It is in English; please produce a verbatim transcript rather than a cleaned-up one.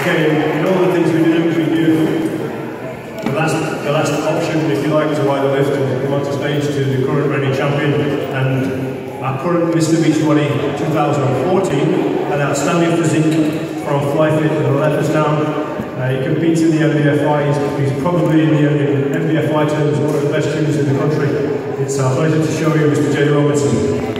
Okay, in all the things we do, we do the last, the last option, if you like, to either lift or come onto stage to the current reigning champion and our current Mister Beachbody two thousand fourteen, an outstanding physique from Fly Fit and left us down. Uh, he competes in the M B F I, he's, he's probably in the in M B F I terms one of the best tuners in the country. It's our pleasure to show you Mister Jay Robinson.